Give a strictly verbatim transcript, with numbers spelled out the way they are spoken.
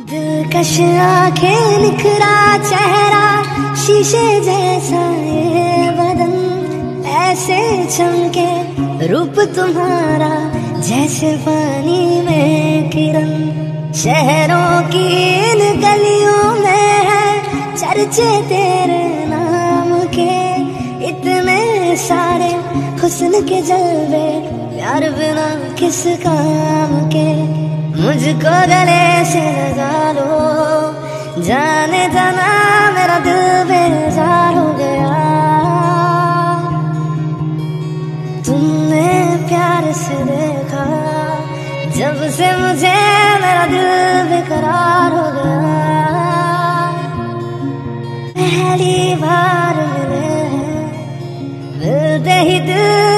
दिलकश आंखें निखरा चेहरा शीशे जैसा ये बदन, ऐसे चमके रूप तुम्हारा जैसे पानी में किरण। शहरों की इन गलियों में है चर्चे तेरे नाम के, इतने सारे हुस्न के जलवे प्यार बिना किस काम के। मुझको गले से लगा लो, जाने जाना मेरा दिल बेजार हो गया। तुमने प्यार से देखा जब से मुझे मेरा दिल बेकरार हो गया। पहली बार मिले हैं, मिलते ही दिल